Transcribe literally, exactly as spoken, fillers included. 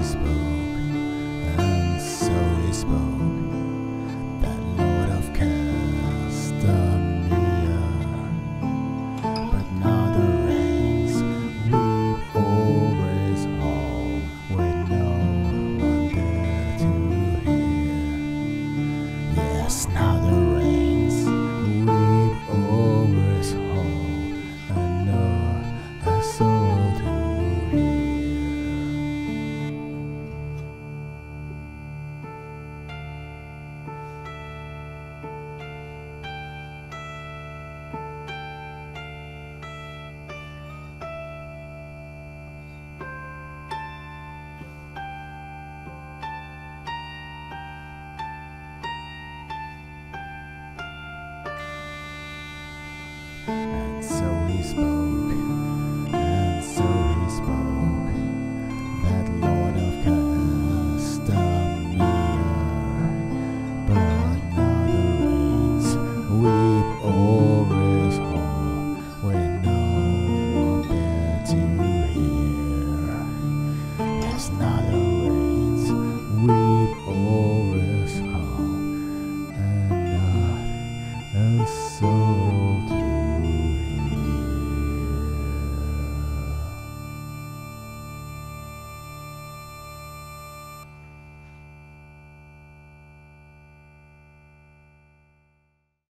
spoke, and so he spoke, that Lord of Castamere. But now the rains weep over his hall, with no one there to hear. Yes, now the rains weep over his hall, and no a soul to hear. And so he spoke, and so he spoke, that Lord of Castamere. But now the rains weep over his hall, with no one there to hear. Yes, now the rains weep over